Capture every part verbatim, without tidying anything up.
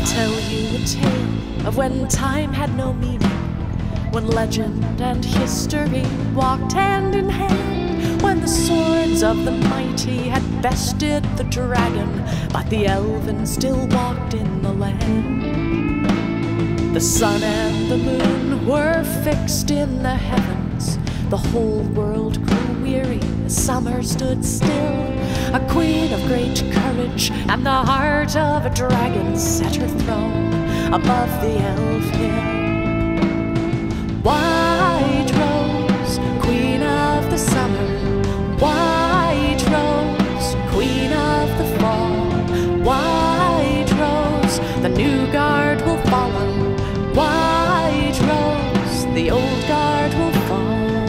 tell you a tale of when time had no meaning, when legend and history walked hand in hand, when the swords of the mighty had bested the dragon, but the elven still walked in the land. The sun and the moon were fixed in the heavens, the whole world grew weary as summer stood still. A queen of great courage and the heart of a dragon set her throne above the elf hill. White rose, queen of the summer, white rose, queen of the fall, white rose, the new guard will follow, white rose, the old guard will fall.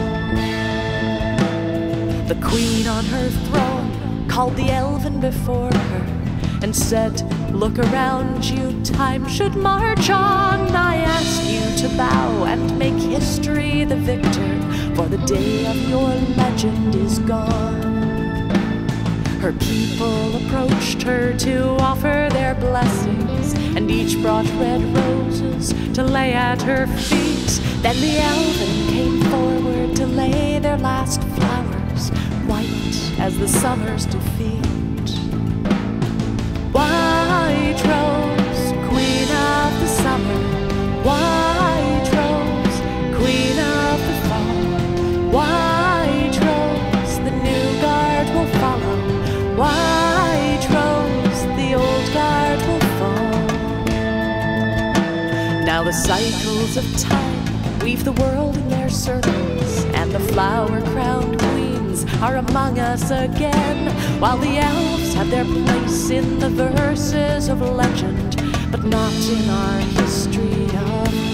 The queen on her throne called the elven before her and said, "Look around you, time should march on. I ask you to bow and make history the victor, for the day of your legend is gone." Her people approached her to offer their blessings, and each brought red roses to lay at her feet. Then the elven came forward to lay their last flowers, white as the summer's defeat. White rose, queen of the summer, white rose, queen of the fall, white rose, the new guard will follow, white rose, the old guard will fall. Now the cycles of time weave the world in their circles, and the flower-crowned queens are among us again, while the elves have their place in the verses of legend, but not in our history of